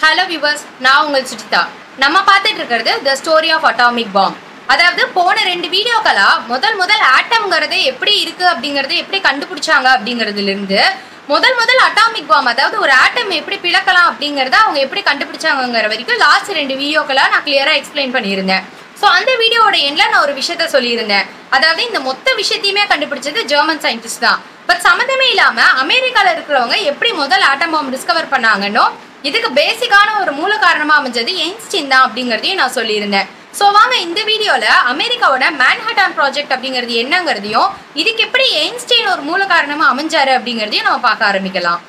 Hello viewers, நான் உங்கள் சுஜிதா. நம்ம பார்த்துட்டு இருக்கிறது The Story of Atomic Bomb. அதாவது போன 2 வீடியோக்களா முதல் ஆட்டம்ங்கிறது எப்படி இருக்கு அப்படிங்கறது எப்படி கண்டுபிடிச்சாங்க அப்படிங்கிறதுல இருந்து முதல் அட்டாமிக் பாம் அதாவது ஒரு ஆட்டம் எப்படி பிளக்கலாம் அப்படிங்கறத அவங்க எப்படி கண்டுபிடிச்சாங்கங்கற வரைக்கும் லாஸ்ட் 2 வீடியோக்களா நான் கிளியரா எக்ஸ்பிளைன் பண்ணியிருந்தேன். சோ அந்த வீடியோவோட எண்ட்ல நான் ஒரு விஷயத்தை சொல்லியிருந்தேன். அதாவது இந்த மொத்த விஷயத்தையுமே கண்டுபிடிச்சது ஜெர்மன் சயின்டிஸ்ட் தான். பட் சம்மந்தமே இல்லாம அமெரிக்கால இருக்கிறவங்க எப்படி முதல் ஆட்டம் பாம் டிஸ்கவர் பண்ணாங்கன்னோ இதுக்கு பேசிக்கான ஒரு மூல காரணமா அமைஞ்சது ஐன்ஸ்டீன் தான் அப்படிங்கறதையும் நான் சொல்லியிருந்தேன். சோ வாங்க இந்த வீடியோல அமெரிக்காவோட மேன்ஹாட்டன் ப்ராஜெக்ட் அப்படிங்கிறது என்னங்கிறதையும் இதுக்கு எப்படி ஐன்ஸ்டீன் ஒரு மூல காரணமா அமைஞ்சாரு அப்படிங்கறதையும் நம்ம பார்க்க ஆரம்பிக்கலாம்.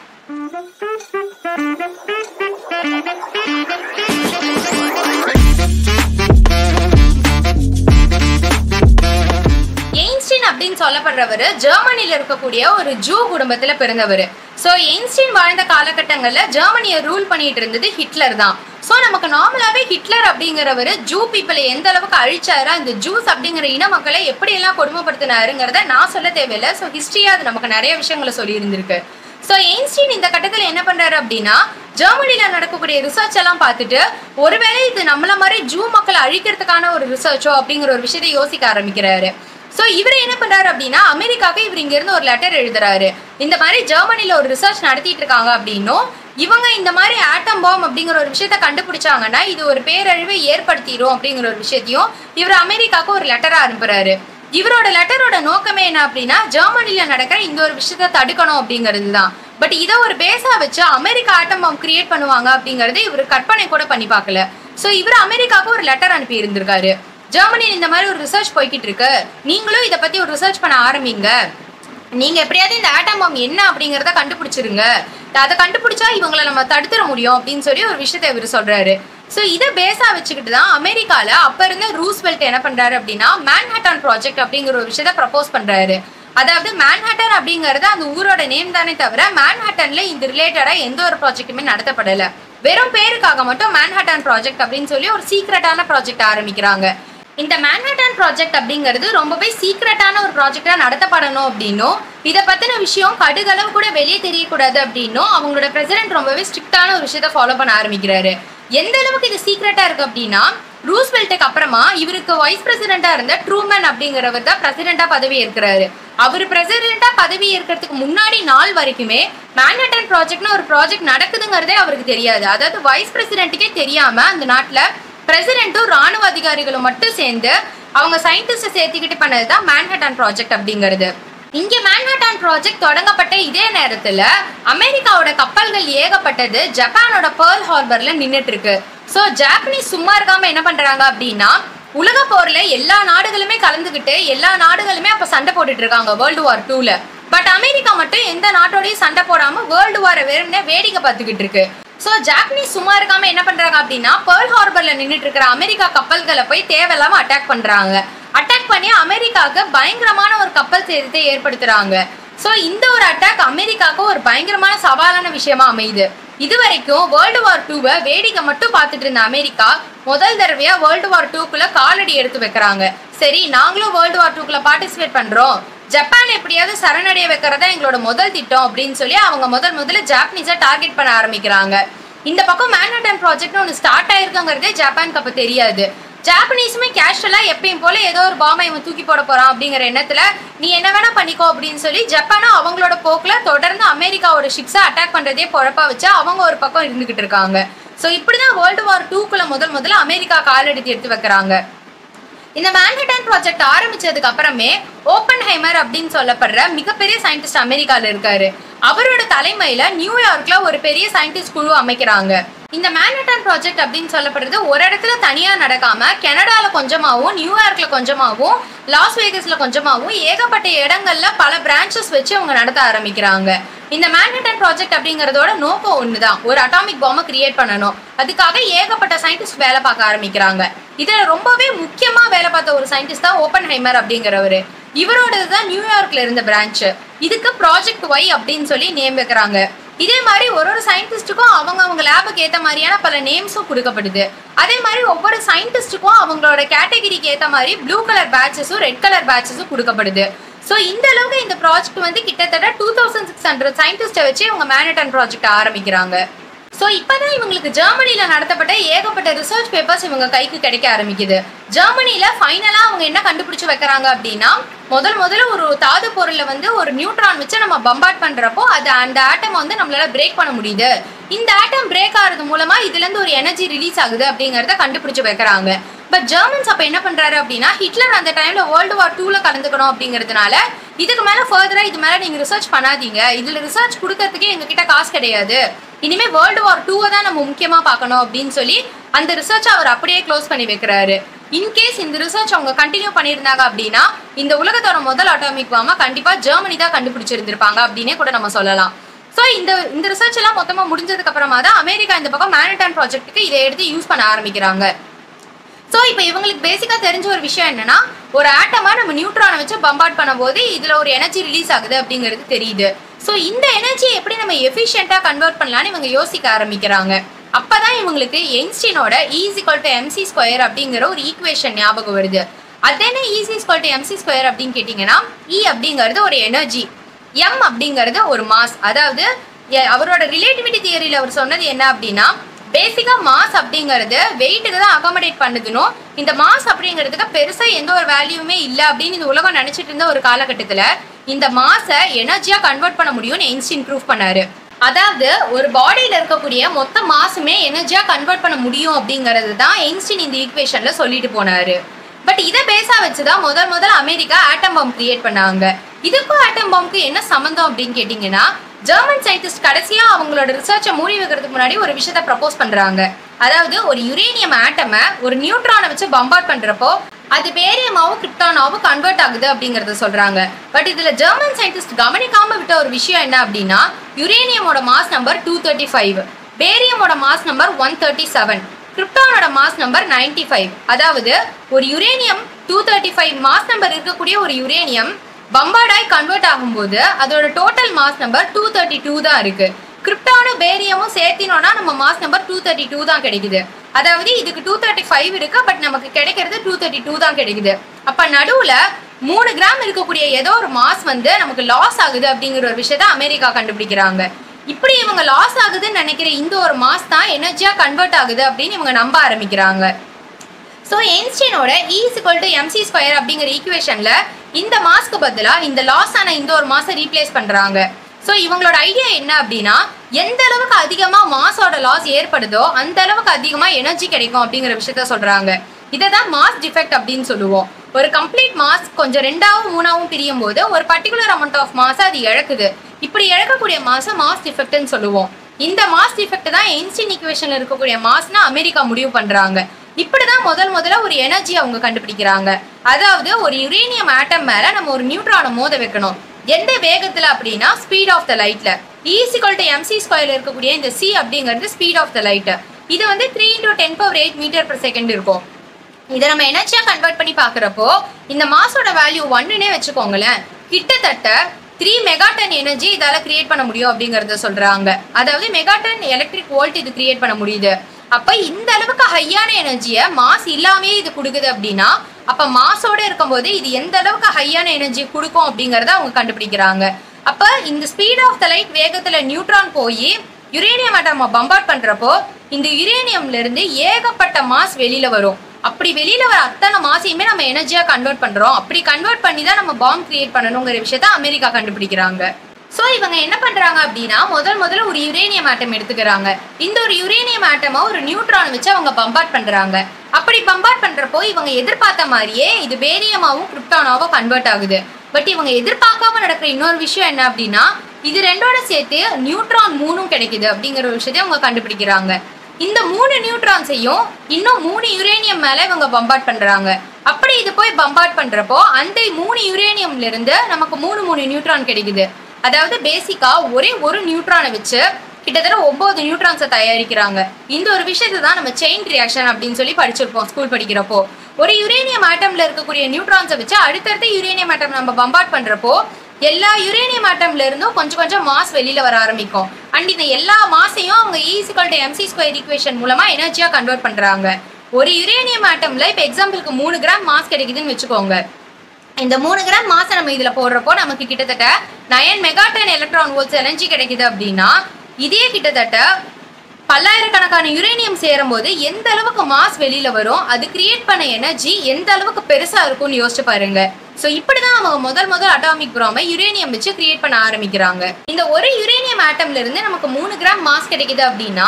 ஐன்ஸ்டீன் அப்படின்னு சொல்லப்படுறவர் ஜெர்மனில இருக்கக்கூடிய ஒரு ஜூ குடும்பத்துல பிறந்தவர். சோ ஐன்ஸ்டீன் வாழ்ந்த காலகட்டங்கள்ல ஜெர்மனியை ரூல் பண்ணிட்டு இருந்தது ஹிட்லர் தான். சோ நமக்கு நார்மலாவே ஹிட்லர் அப்படிங்கிறவர் ஜூ பீப்புளை எந்த அளவுக்கு அழிச்சாரு, அந்த ஜூஸ் அப்படிங்கிற இன மக்களை எப்படி எல்லாம் கொடுமைப்படுத்தினாருங்கிறத நான் சொல்ல தேவையில்லை. ஸோ ஹிஸ்டரியா அது நமக்கு நிறைய விஷயங்களை சொல்லி இருந்திருக்கு. ஸோ ஐன்ஸ்டீன் இந்த கட்டத்தில் என்ன பண்றாரு அப்படின்னா ஜெர்மனில நடக்கக்கூடிய ரிசர்ச் எல்லாம் பார்த்துட்டு ஒருவேளை இது நம்மள மாதிரி ஜூ மக்களை அழிக்கிறதுக்கான ஒரு ரிசர்ச்சோ அப்படிங்கிற ஒரு விஷயத்தை யோசிக்க ஆரம்பிக்கிறாரு. ஸோ இவர் என்ன பண்றாரு அப்படின்னா அமெரிக்காவுக்கு இவர் இங்க இருந்து ஒரு லெட்டர் எழுதுறாரு. இந்த மாதிரி ஜெர்மனில ஒரு ரிசர்ச் நடத்திட்டு இருக்காங்க அப்படின்னும் இவங்க இந்த மாதிரி ஆட்டம் பாம் அப்படிங்கிற ஒரு விஷயத்த கண்டுபிடிச்சாங்கன்னா இது ஒரு பேரழிவை ஏற்படுத்திடும் அப்படிங்கிற ஒரு விஷயத்தையும் இவர் அமெரிக்காவுக்கு ஒரு லெட்டரா அனுப்புறாரு. இவரோட லெட்டரோட நோக்கமே என்ன அப்படின்னா ஜெர்மனில நடக்கிற இந்த ஒரு விஷயத்த தடுக்கணும் அப்படிங்கிறது தான். பட் இதை ஒரு பேஸா வச்சு அமெரிக்கா ஆட்டம் பாம் கிரியேட் பண்ணுவாங்க அப்படிங்கறது இவர் கற்பனை கூட பண்ணி பார்க்கல. ஸோ இவர் அமெரிக்காவுக்கு ஒரு லெட்டர் அனுப்பி இருந்திருக்காரு. ஜெர்மனியில் இந்த மாதிரி ஒரு ரிசர்ச் போய்கிட்டு இருக்கு, நீங்களும் இதை பத்தி ஒரு ரிசர்ச் பண்ண ஆரம்பிங்க, நீங்க எப்படியாவது இந்த ஆட்டம் பாம் என்ன அப்படிங்கறத கண்டுபிடிச்சிருங்க, அதை கண்டுபிடிச்சா இவங்களை நம்ம தடுத்துட முடியும் அப்படின்னு சொல்லி ஒரு விஷயத்த இவர் சொல்றாரு. ஸோ இதை பேஸா வச்சுக்கிட்டு தான் அமெரிக்கால அப்ப இருந்த ரூஸ்வெல்ட் என்ன பண்றாரு அப்படின்னா மேன்ஹாட்டன் ப்ராஜெக்ட் அப்படிங்கிற ஒரு விஷயத்த ப்ரப்போஸ் பண்றாரு. அதாவது மேன்ஹாட்டன் அப்படிங்கறது அந்த ஊரோட நேம் தானே தவிர மேன்ஹாட்டன்ல இந்த ரிலேட்டடா எந்த ஒரு ப்ராஜெக்ட்டுமே நடத்தப்படல. வெறும் பேருக்காக மட்டும் மேன்ஹாட்டன் ப்ராஜெக்ட் அப்படின்னு சொல்லி ஒரு சீக்ரெட்டான ப்ராஜெக்ட் ஆரம்பிக்கிறாங்க. இந்த மேன்ஹாட்டன் ப்ராஜெக்ட் அப்படிங்கிறது ரொம்பவே சீக்ரெட்டான ஒரு ப்ராஜெக்டா நடத்தப்படணும் அப்படின்னும் இதை பத்தின விஷயம் கடுகளவு கூட வெளியே தெரியக்கூடாது அப்படின்னும் அவங்களோட பிரசிடென்ட் ரொம்பவே ஸ்ட்ரிக்டான ஒரு விஷயத்த ஃபாலோ பண்ண ஆரம்பிக்கிறாரு. எந்த அளவுக்கு இது சீக்ரெட்டா இருக்கு அப்படின்னா ரூஸ்வெல்ட்டுக்கு அப்புறமா இவருக்கு வைஸ் பிரசிடென்டா இருந்த ட்ரூமன் அப்படிங்கிறவர் தான் பிரசிடென்டா பதவி ஏற்கிறாரு. அவர் பிரசிடென்டா பதவி ஏற்கிறதுக்கு முன்னாடி நாள் வரைக்குமே மேன்ஹாட்டன் ப்ராஜெக்ட்னு ஒரு ப்ராஜெக்ட் நடக்குதுங்கிறதே அவருக்கு தெரியாது. அதாவது வைஸ் பிரசிடென்ட்டுக்கே தெரியாம அந்த நாட்டுல பிரசிடென்ட்டும் ராணுவ அதிகாரிகளும் மட்டும் சேர்ந்து அவங்க சயின்டிஸ்ட சேர்த்துக்கிட்டு பண்ணதுதான் மேன்ஹாட்டன் ப்ராஜெக்ட் அப்படிங்கிறது. இங்க மேன்ஹாட்டன் ப்ராஜெக்ட் தொடங்கப்பட்ட இதே நேரத்துல அமெரிக்காவோட கப்பல்கள் ஏகப்பட்டது ஜப்பானோட பேர்ல் ஹார்பர்ல நின்னுட்டு இருக்கு. சோ ஜாப்பனீஸ் சும்மா இருக்காம என்ன பண்றாங்க அப்படின்னா உலக போர்ல எல்லா நாடுகளுமே கலந்துகிட்டு எல்லா நாடுகளுமே அப்ப சண்டை போட்டுட்டு இருக்காங்க வேர்ல்டு வார் 2ல. பட் அமெரிக்கா மட்டும் எந்த நாட்டோடயும் சண்டை போடாம வேர்ல்டு வாரை வேடிக்கை பார்த்துக்கிட்டு இருக்கு. சோ ஜாப்பனீஸ் சும்மா இருக்காம என்ன பண்றாங்க அப்படின்னா பேர்ல் ஹார்பர்ல நின்றுட்டு இருக்கிற அமெரிக்கா கப்பல்களை போய் தேவையில்லாம அட்டாக் பண்றாங்க. அட்டாக் பண்ணி அமெரிக்காவுக்கு பயங்கரமான ஒரு கப்பல் சேதத்தை ஏற்படுத்துறாங்க. சோ இந்த ஒரு அட்டாக் அமெரிக்காவுக்கு ஒரு பயங்கரமான சவாலான விஷயமா அமையுது. இது வரைக்கும் வேர்ல்டு வார் 2வை வேடிக்கை மட்டும் பார்த்துட்டு இருந்த அமெரிக்கா முதல் தடவையா வேர்ல்டு வார் 2க்குள்ள காலடி எடுத்து வைக்கிறாங்க. சரி நாங்களும் வேர்ல்டு வார் 2க்குள்ள பார்ட்டிசிபேட் பண்றோம், ஜப்பான் எப்படியாவது சரணடைய வைக்கிறதா எங்களோட முதல் திட்டம் அப்படின்னு சொல்லி அவங்க முதல்ல ஜாப்பனீஸை டார்கெட் பண்ண ஆரம்பிக்கிறாங்க. இந்த பக்கம் மேன்ஹாட்டன் ப்ராஜெக்ட்னு ஒன்று ஸ்டார்ட் ஆயிருக்குங்கிறதே ஜப்பானுக்கு அப்ப தெரியாது. ஜாப்பனீஸுமே கேஷுவலா எப்பயும் போல ஏதோ ஒரு பாம்பை இவன் தூக்கி போட போறான் அப்படிங்கிற எண்ணத்துல நீ என்ன வேணா பண்ணிக்கோ அப்படின்னு சொல்லி ஜப்பானும் அவங்களோட போக்குல தொடர்ந்து அமெரிக்காவோட ஷிப்ஸை அட்டாக் பண்றதே பொழப்பா வச்சு அவங்க ஒரு பக்கம் இருந்துகிட்டு இருக்காங்க. ஸோ இப்படிதான் வேர்ல்டு வார் 2க்குள்ள முதல்ல அமெரிக்கா காலெடுத்து எடுத்து வைக்கிறாங்க. இந்த மேன்ஹாட்டன் ப்ராஜெக்ட் ஆரம்பிச்சதுக்கு அப்புறமே ஓப்பன்ஹைமர் அப்படின்னு சொல்லப்படுற மிகப்பெரிய சயின்டிஸ்ட் அமெரிக்கால இருக்காரு. அவரோட தலைமையில நியூயார்க்ல ஒரு பெரிய சயின்டிஸ்ட் குழு அமைக்கிறாங்க. இந்த மேன்ஹாட்டன் ப்ராஜெக்ட் அப்படின்னு சொல்லப்படுறது ஒரு இடத்துல தனியா நடக்காம கனடால கொஞ்சமாவும் நியூயார்க்ல கொஞ்சமாவும் லாஸ் வேகஸ்ல கொஞ்சமாவும் ஏகப்பட்ட இடங்கள்ல பல பிரான்ச்சஸ் வச்சு அவங்க நடத்த ஆரம்பிக்கிறாங்க. இந்த மேன்ஹாட்டன் ப்ராஜெக்ட் அப்படிங்கறதோட நோக்கம் ஒண்ணுதான், ஒரு அட்டாமிக் பாம்பை கிரியேட் பண்ணணும். அதுக்காக ஏகப்பட்ட சயின்டிஸ்ட் வேலை பார்க்க ஆரம்பிக்கிறாங்க. இதுல ரொம்பவே முக்கியமா வேலை பார்த்த ஒரு சயின்டிஸ்ட் தான் ஓப்பன்ஹைமர் அப்படிங்கிறவரு. இவரோடதுதான் நியூயார்க்ல இருந்த பிரான்ச். இதுக்கு ப்ராஜெக்ட் ஒய் அப்படின்னு சொல்லி நேம் வைக்கிறாங்க. இதே மாதிரி ஒரு சயின்டிஸ்டுக்கும் அவங்க லேபுக்கு ஏற்ற மாதிரியான பல நேம்ஸும் கொடுக்கப்படுது. அதே மாதிரி ஒவ்வொரு சயின்டிஸ்டுக்கும் அவங்களோட கேட்டகரிக்கு ஏற்ற மாதிரி ப்ளூ கலர் பேட்சஸும் ரெட் கலர் பேட்சஸும் கொடுக்கப்படுது. ஸோ இந்த அளவுக்கு இந்த ப்ராஜெக்ட் வந்து கிட்டத்தட்ட 2600 சயின்டிஸ்ட்டை வச்சு அவங்க மேன்ஹாட்டன் ப்ராஜெக்ட் ஆரம்பிக்கிறாங்க. ஸோ இப்போதான் இவங்களுக்கு ஜெர்மனியில நடத்தப்பட்ட ஏகப்பட்ட ரிசர்ச் பேப்பர்ஸ் இவங்க கைக்கு கிடைக்க ஆரம்பிக்குது. ஜெர்மனியில ஃபைனலா அவங்க என்ன கண்டுபிடிச்சு வைக்கிறாங்க அப்படின்னா, முதல்ல ஒரு தாது பொருள்ல வந்து ஒரு நியூட்ரான் வச்சு நம்ம பம்பார்ட் பண்றப்போ அது அந்த ஆட்டம் வந்து நம்மளால பிரேக் பண்ண முடியுது. இந்த ஆட்டம் பிரேக் ஆகிறது மூலமா இதுல இருந்து ஒரு எனர்ஜி ரிலீஸ் ஆகுது அப்படிங்கறத கண்டுபிடிச்சு வைக்கிறாங்க. பட் ஜெர்மன்ஸ் அப்ப என்ன பண்றாரு அப்படின்னா, ஹிட்லர் அந்த டைம்ல வேர்ல்டு வார் 2ல கலந்துக்கணும் அப்படிங்கிறதுனால இதுக்கு மேல ஃபர்தரா இது மேல நீங்க ரிசர்ச் பண்ணாதீங்க, இதுல ரிசர்ச் கொடுக்கறதுக்கே எங்ககிட்ட காசு கிடையாது, இனிமே வேர்ல்டு வார் 2 தான் நம்ம முக்கியமா பார்க்கணும் அப்படின்னு சொல்லி அந்த ரிசர்ச் அவர் அப்படியே க்ளோஸ் பண்ணி வைக்கிறாரு. இன்கேஸ் இந்த ரிசர்ச் அவங்க கண்டினியூ பண்ணியிருந்தாங்க அப்படின்னா இந்த உலகத்தோட முதல் அட்டாமிக் பாம்பை கண்டிப்பா ஜெர்மனி தான் கண்டுபிடிச்சிருந்திருப்பாங்க அப்படின்னே கூட நம்ம சொல்லலாம். ஸோ இந்த ரிசர்ச் எல்லாம் மொத்தமா முடிஞ்சதுக்கு அப்புறமா தான் அமெரிக்கா இந்த பக்கம் மேன்ஹட்டன் ப்ராஜெக்ட்டுக்கு இதை எடுத்து யூஸ் பண்ண ஆரம்பிக்கிறாங்க. ஸோ இப்போ இவங்களுக்கு பேசிக்கா தெரிஞ்ச ஒரு விஷயம் என்னன்னா, ஒரு ஆட்டமா நம்ம நியூட்ரானை வச்சு பம்பார்ட் பண்ணும்போது இதுல ஒரு எனர்ஜி ரிலீஸ் ஆகுது அப்படிங்கிறது தெரியுது. ஸோ இந்த எனர்ஜியை எப்படி நம்ம எஃபிஷியண்டா கன்வெர்ட் பண்ணலாம்னு இவங்க யோசிக்க ஆரம்பிக்கிறாங்க. அப்பதான் இவங்களுக்கு எயின்ஸ்டீனோட E = mc² அப்படிங்கிற ஒரு ஈக்குவேஷன் ஞாபகம் வருது. அது என்ன E = mc² அப்படின்னு கேட்டீங்கன்னா, E அப்படிங்கிறது ஒரு எனர்ஜி, M அப்படிங்கிறது ஒரு மாஸ். அதாவது அவரோட ரிலேட்டிவிட்டி தியரியில அவர் சொன்னது என்ன அப்படின்னா, பேசிக்கா மாஸ் அப்படிங்கிறது வெயிட்டுக்கு தான் அகாமடேட் பண்ணுதுன்னு, இந்த மாஸ் அப்படிங்கிறதுக்கு பெருசா எந்த ஒரு வேல்யூமே இல்லை அப்படின்னு இந்த உலகம் நினைச்சிட்டு இருந்த ஒரு காலகட்டத்துல இந்த மாஸை எனர்ஜியா கன்வெர்ட் பண்ண முடியும்னு ஐன்ஸ்டீன் ப்ரூவ் பண்ணாரு. அதாவது ஒரு பாடியில இருக்கக்கூடிய மொத்த மாசுமே எனர்ஜியா கன்வெர்ட் பண்ண முடியும் அப்படிங்கிறது தான் ஐன்ஸ்டீன் இந்த ஈக்குவேஷன்ல சொல்லிட்டு போனாரு. பட் இதை பேஸா வச்சுதான் முதல் அமெரிக்கா ஆட்டம் பாம் கிரியேட் பண்ணாங்க. இதுக்கும் ஆட்டம் பாம்புக்கு என்ன சம்பந்தம் அப்படின்னு கேட்டீங்கன்னா, ஜெர்மன் சயின்டிஸ்ட் கடைசியா அவங்களோட ரிசர்ச்சை மூடி வைக்கிறதுக்கு முன்னாடி ஒரு விஷயத்த ப்ரப்போஸ் பண்றாங்க. அதாவது ஒரு யுரேனியம் ஆட்டமை ஒரு நியூட்ரானை வச்சு பம்பார்ட் பண்றப்போ அது பேரியமாவும் கிரிப்டானாவும் கன்வெர்ட் ஆகுது அப்படிங்கறத சொல்றாங்க. பட் இதுல ஜெர்மன் சயின்டிஸ்ட் கவனிக்காம விட்ட ஒரு விஷயம் என்ன அப்படின்னா, யுரேனியமோட மாஸ் நம்பர் 235, பேரியமோட மாஸ் நம்பர் 137, கிரிப்டானோட மாஸ் நம்பர் 95. அதாவது ஒரு யுரேனியம் 235 மாஸ் நம்பர் இருக்கக்கூடிய ஒரு யுரேனியம் பம்பார்டாய் கன்வெர்ட் ஆகும்போது அதோட டோட்டல் மாஸ் நம்பர் 232 தான் இருக்கு. கிரிப்டானும் பேரியமும் சேர்த்தினோம்னா நம்ம மாஸ் நம்பர் 232 தான் கிடைக்குது. அதாவது இதுக்கு 235 இருக்கு, பட் நமக்கு கிடைக்கிறது 232 தான் கிடைக்குது. அப்ப நடுவுல 3 கிராம் இருக்கக்கூடிய ஏதோ ஒரு மாஸ் வந்து நமக்கு லாஸ் ஆகுது அப்படிங்கிற ஒரு விஷயத்த அமெரிக்கா கண்டுபிடிக்கிறாங்க. இப்படி இவங்க லாஸ் ஆகுதுன்னு நினைக்கிற இந்த ஒரு மாஸ் தான் எனர்ஜியா கன்வெர்ட் ஆகுது அப்படின்னு இவங்க நம்ப ஆரம்பிக்கிறாங்க. ஸோ ஐன்ஸ்டீனோட E = mc² அப்படிங்கிற ஈக்குவேஷன்ல இந்த மாஸ்க்கு பதிலா இந்த லாஸ் ஆன இந்த ஒரு மாஸை ரீப்ளேஸ் பண்றாங்க. ஸோ இவங்களோட ஐடியா என்ன அப்படின்னா, எந்த அளவுக்கு அதிகமா மாஸோட லாஸ் ஏற்படுதோ அந்த அளவுக்கு அதிகமா எனர்ஜி கிடைக்கும் அப்படிங்கிற விஷயத்த சொல்றாங்க. இதை தான் மாஸ் டிஃபெக்ட் அப்படின்னு சொல்லுவோம். ஒரு கம்ப்ளீட் மாஸ் கொஞ்சம் 2ஆவும் 3ஆவும் பிரியும் போது ஒரு பர்டிகுலர் அமௌண்ட் ஆஃப் மாஸ் அது இழக்குது. இப்படி இழக்கக்கூடிய மாஸை மாஸ் டிஃபெக்ட்னு சொல்லுவோம். இந்த மாஸ் டிஃபெக்ட் தான் ஐன்ஸ்டீன் ஈக்குவேஷன்ல இருக்கக்கூடிய மாஸ்னா அமெரிக்கா முடிவு பண்றாங்க. இப்படிதான் முதல்ல ஒரு எனர்ஜி அவங்க கண்டுபிடிக்கிறாங்க. அதாவது ஒரு யுரேனியம் ஆட்டம் மேல நம்ம ஒரு நியூட்ரானை மோத வைக்கணும். எந்த வேகத்துல அப்படின்னா ஸ்பீட் ஆஃப் த லைட்ல. E = mc² இருக்கக்கூடிய இந்த C அப்படிங்கிறது ஸ்பீட் ஆஃப் த லைட். இது வந்து 3 × 10⁸ மீட்டர்/செகண்ட் இருக்கும். இதை நம்ம எனர்ஜியா கன்வெர்ட் பண்ணி பாக்குறப்போ இந்த மாஸோட வேல்யூ 1னே வச்சுக்கோங்களேன், கிட்டத்தட்ட 3 மெகாடன் எனர்ஜி இதால கிரியேட் பண்ண முடியும் அப்படிங்கறத சொல்றாங்க. அதாவது மெகாடன் எலக்ட்ரிக் வோல்ட் இது கிரியேட் பண்ண முடியுது. அப்ப இந்த அளவுக்கு ஹையான எனர்ஜியை மாஸ் இல்லாமே இது கொடுக்குது அப்படின்னா அப்ப மாஸோட இருக்கும்போது இது எந்த அளவுக்கு ஹையான எனர்ஜி கொடுக்கும் அப்படிங்கறத அவங்க கண்டுபிடிக்கிறாங்க. அப்ப இந்த ஸ்பீட் ஆஃப் த லைட் வேகத்துல நியூட்ரான் போய் யுரேனியம் ஆட்டமை பம்பார்ட் பண்றப்போ இந்த யுரேனியம்ல இருந்து ஏகப்பட்ட மாஸ் வெளியில வரும். அப்படி வெளியில வர அத்தனை மாசையுமே நம்ம எனர்ஜியா கன்வெர்ட் பண்றோம். அப்படி கன்வெர்ட் பண்ணி தான் நம்ம பாம் கிரியேட் பண்ணணுங்கிற விஷயத்த அமெரிக்கா கண்டுபிடிக்கிறாங்க. ஸோ இவங்க என்ன பண்றாங்க அப்படின்னா, முதல்ல ஒரு யுரேனியம் ஆட்டம் எடுத்துக்கிறாங்க. இந்த ஒரு யுரேனியம் ஆட்டமை ஒரு நியூட்ரான் வச்சு அவங்க பம்பார்ட் பண்றாங்க. அப்படி பம்பார்ட் பண்றப்போ இவங்க எதிர்பார்த்த மாதிரியே இது பேரியமாவும் கிரிப்டானாவும் கன்வெர்ட் ஆகுது. பட் இவங்க எதிர்பார்க்காம நடக்கிற இன்னொரு விஷயம் என்ன அப்படின்னா, இது ரெண்டோட சேர்த்து நியூட்ரான் 3ம் கிடைக்குது அப்படிங்கிற ஒரு விஷயத்தை அவங்க கண்டுபிடிக்கிறாங்க. இந்த 3 நியூட்ரான்ஸையும் இன்னும் 3 யுரேனியம் மேல இவங்க பம்பார்ட் பண்றாங்க. அப்படி இது போய் பம்பார்ட் பண்றப்போ அந்த 3 யுரேனியம்ல இருந்து நமக்கு 3 நியூட்ரான் கிடைக்குது. அதாவது பேசிக்கா ஒரே ஒரு நியூட்ரானை வச்சு கிட்டத்தட்ட 9 நியூட்ரான்ஸை தயாரிக்கிறாங்க. இந்த ஒரு விஷயத்தை தான் நம்ம செயின் ரியாக்ஷன் அப்படின்னு சொல்லி படிச்சிருப்போம் ஸ்கூல் படிக்கிறப்போ. ஒரு யுரேனியம் ஆட்டம்ல இருக்கக்கூடிய நியூட்ரான்ஸை வச்சு அடுத்தடுத்த யுரேனியம் ஆட்டம் நம்ம பம்பார்ட் பண்றப்போ எல்லா யுரேனியம் ஆட்டம்ல இருந்தும் கொஞ்சம் மாஸ் வெளியில வர ஆரம்பிக்கும். அண்ட் இந்த எல்லா மாஸையும் அவங்க E = mc² ஈக்குவேஷன் மூலமா எனர்ஜியா கன்வெர்ட் பண்றாங்க. ஒரு யுரேனியம் ஆட்டம்ல இப்ப எக்ஸாம்பிளுக்கு 3 கிராம் மாஸ் கிடைக்குதுன்னு வச்சுக்கோங்க. இந்த 3 கிராம் மாசை நம்ம இதுல போடுறப்போ நமக்கு கிட்டத்தட்ட 9 மெகாடன் எலக்ட்ரான் வோல்ட்ஸ் எனர்ஜி கிடைக்குது அப்படின்னா இதே கிட்டத்தட்ட பல்லாயிரக்கணக்கான யுரேனியம் சேரும்போது எந்த அளவுக்கு மாஸ் வெளியில வரும், அது கிரியேட் பண்ண எனர்ஜி எந்த அளவுக்கு பெருசா இருக்கும்னு யோசிச்சு பாருங்க. சோ இப்படிதான் அவங்க முதல் அட்டாமிக் பாம்பை யுரேனியம் வச்சு கிரியேட் பண்ண ஆரம்பிக்கிறாங்க. இந்த ஒரு யுரேனியம் ஆட்டம்ல இருந்து நமக்கு 3 கிராம் மாஸ் கிடைக்குது அப்படின்னா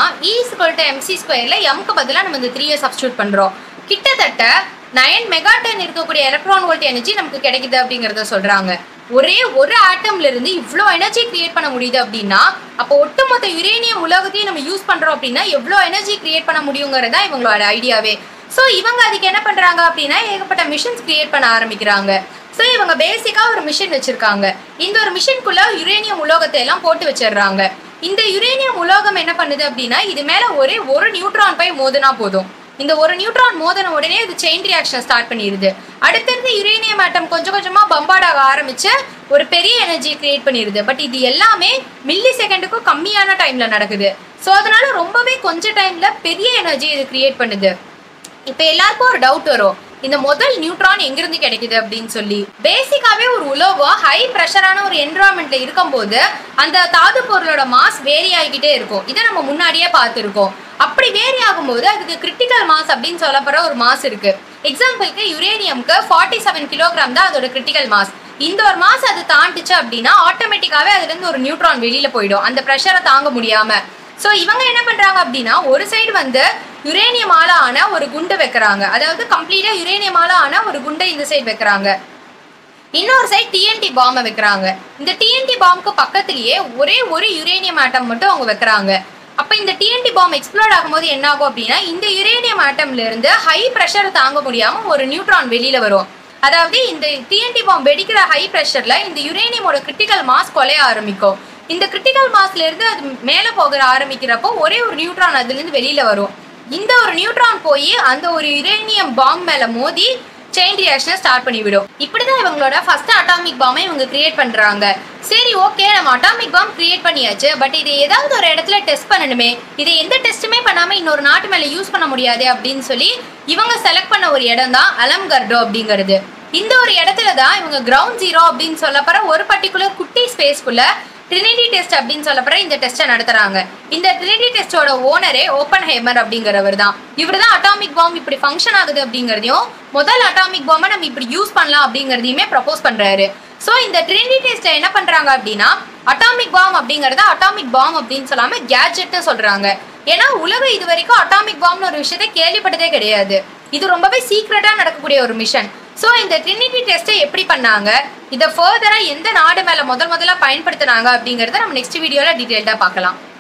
E=mc²ல mக்கு பதிலா நம்ம இந்த 3 சப்ஸ்டிட்யூட் பண்றோம். கிட்டத்தட்ட 9 மெகாடன் இருக்கக்கூடிய எலக்ட்ரான் வோல்ட் எனர்ஜி நமக்கு கிடைக்குது அப்படிங்கறத சொல்றாங்க. ஒரே ஒரு ஆட்டம்ல இருந்து இவ்ளோ எனர்ஜி கிரியேட் பண்ண முடியுது அப்படின்னா அப்போ ஒட்டுமொத்த யுரேனியம் உலகத்தையும் நம்ம யூஸ் பண்றோம் அப்படின்னா எவ்வளோ எனர்ஜி கிரியேட் பண்ண முடியுங்கிறது தான் இவங்களோட ஐடியாவே. ஸோ இவங்க அதுக்கு என்ன பண்றாங்க அப்படின்னா ஏகப்பட்ட மிஷின்ஸ் கிரியேட் பண்ண ஆரம்பிக்கிறாங்க. ஸோ இவங்க பேசிக்கா ஒரு மிஷின் வச்சிருக்காங்க. இந்த ஒரு மிஷின்குள்ள யுரேனியம் உலோகத்தை எல்லாம் போட்டு வச்சிடுறாங்க. இந்த யுரேனியம் உலோகம் என்ன பண்ணுது அப்படின்னா இது மேல ஒரே ஒரு நியூட்ரான் போய் மோதினா போதும். இந்த ஒரு நியூட்ரான் மோதின உடனே இது செயின் ரியாக்ஷன் ஸ்டார்ட் பண்ணிடுது. அடுத்தடுத்து யுரேனியம் ஆட்டம் கொஞ்சம் கொஞ்சமா பம்பார்ட் ஆக ஆரம்பிச்சு ஒரு பெரிய எனர்ஜி கிரியேட் பண்ணிடுது. பட் இது எல்லாமே மில்லி செகண்டுக்கும் கம்மியான டைம்ல நடக்குது. ஸோ அதனால ரொம்பவே கொஞ்ச டைம்ல பெரிய எனர்ஜி இது கிரியேட் பண்ணுது. இப்ப எல்லாருக்கும் ஒரு டவுட் வரும், இந்த முதல் நியூட்ரான் எங்கிருந்து கிடைக்குது அப்படின்னு சொல்லி. பேசிக்காவே ஒரு உலோகம் ஹை ப்ரெஷரான ஒரு என்விரான்மெண்ட்ல இருக்கும்போது அந்த தாது பொருளோட மாஸ் வேரி ஆகிக்கிட்டே இருக்கும். இதை நம்ம முன்னாடியே பார்த்துருக்கோம். அப்படி வேரி ஆகும்போது அதுக்கு கிரிட்டிக்கல் மாஸ் அப்படின்னு சொல்லப்படுற ஒரு மாஸ் இருக்கு. எக்ஸாம்பிளுக்கு யுரேனியம்க்கு 47 கிலோகிராம் தான் அதோட கிரிட்டிக்கல் மாஸ். இந்த ஒரு மாஸ் அது தாண்டிச்சு அப்படின்னா ஆட்டோமேட்டிக்காவே அதுல இருந்து ஒரு நியூட்ரான் வெளியில போயிடும் அந்த ப்ரெஷரை தாங்க முடியாம. ஸோ இவங்க என்ன பண்றாங்க அப்படின்னா ஒரு சைடு யுரேனியமால ஆன ஒரு குண்டு வைக்கிறாங்க. அதாவது கம்ப்ளீட்டா யுரேனியமால ஆன ஒரு குண்டை இந்த சைடு வைக்கிறாங்க. இன்னொரு சைடு டிஎன்டி பாம்பை வைக்கிறாங்க. இந்த டிஎன்டி பாம்புக்கு பக்கத்திலேயே ஒரே ஒரு யுரேனியம் ஆட்டம் மட்டும் அவங்க வைக்கிறாங்க. அப்ப இந்த டிஎன்டி பாம்பு எக்ஸ்ப்ளோர்ட் ஆகும்போது என்ன ஆகும் அப்படின்னா இந்த யுரேனியம் ஆட்டம்ல இருந்து ஹை ப்ரெஷர் தாங்க முடியாம ஒரு நியூட்ரான் வெளியில வரும். அதாவது இந்த டிஎன்டி பாம்பு வெடிக்கிற ஹை ப்ரெஷர்ல இந்த யுரேனியமோட கிரிட்டிக்கல் மாஸ் குறைய ஆரம்பிக்கும். இந்த கிரிட்டிக்கல் மாஸ்ல இருந்து அது மேல போக ஆரம்பிக்கிறப்போ ஒரே ஒரு நியூட்ரான் அதுல இருந்து வெளியில வரும். இந்த ஒரு நியூட்ரான் போய் அந்த ஒரு யுரேனியம் பாம்பு மேல மோதி செயின் ரியாக்ஷனை ஸ்டார்ட் பண்ணிவிடும். இப்படிதான் இவங்களோட ஃபர்ஸ்ட் அட்டாமிக் பாம்பை இவங்க கிரியேட் பண்றாங்க. சரி ஓகே, நம்ம அட்டாமிக் பாம்பு கிரியேட் பண்ணியாச்சு. பட் இதை ஏதாவது ஒரு இடத்துல டெஸ்ட் பண்ணணுமே, இதை எந்த டெஸ்ட்டுமே பண்ணாம இன்னொரு நாட்டு மேல யூஸ் பண்ண முடியாது அப்படின்னு சொல்லி இவங்க செலக்ட் பண்ண ஒரு இடம் தான் அலம்கர்டோ அப்படிங்கிறது. இந்த ஒரு இடத்துல தான் இவங்க கிரவுண்ட் ஜீரோ அப்படின்னு சொல்லப்படுற ஒரு பர்டிகுலர் குட்டி ஸ்பேஸ்க்குள்ள ட்ரினிட்டி டெஸ்ட் அப்படின்னு சொல்லப்படுற இந்த டெஸ்ட்டை நடத்துறாங்க. இந்த ட்ரினிட்டி டெஸ்டோட ஓனரே ஓப்பன்ஹைமர் அப்படிங்கிறவர் தான். இவர் தான் அட்டாமிக் பாம்பு இப்படி ஃபங்க்ஷன் ஆகுது அப்படிங்கிறதையும் முதல் அட்டாமிக் பாம்பை நம்ம இப்படி யூஸ் பண்ணலாம் அப்படிங்கிறதையுமே ப்ரப்போஸ் பண்றாரு. ஸோ இந்த ட்ரினிட்டி டெஸ்ட்டை என்ன பண்றாங்க அப்படின்னா அட்டாமிக் பாம் அப்படிங்கறத அட்டாமிக் பாம் அப்படின்னு சொல்லாம கேட்ஜெட்னு சொல்றாங்க. ஏன்னா உலகம் இது வரைக்கும் அட்டாமிக் பாம்னு ஒரு விஷயத்தை கேள்விப்பட்டதே கிடையாது. இது ரொம்பவே சீக்ரெட்டா நடக்கக்கூடிய ஒரு மிஷன். ஸோ இந்த ட்ரினிட்டி டெஸ்ட்டை எப்படி பண்ணாங்க, இதை ஃபர்தரா எந்த நாடு மேல முதல்ல பயன்படுத்தினாங்க அப்படிங்கறத நம்ம நெக்ஸ்ட் வீடியோல டீடைல்டா பார்க்கலாம்.